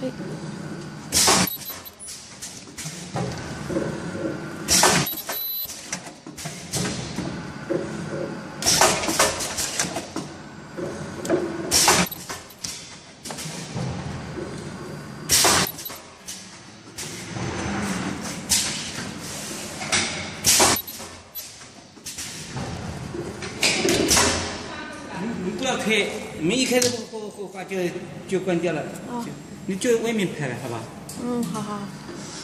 可以。 你不要开，门一开后话就关掉了。 哦， 你就外面拍了，好吧？ 嗯，好好。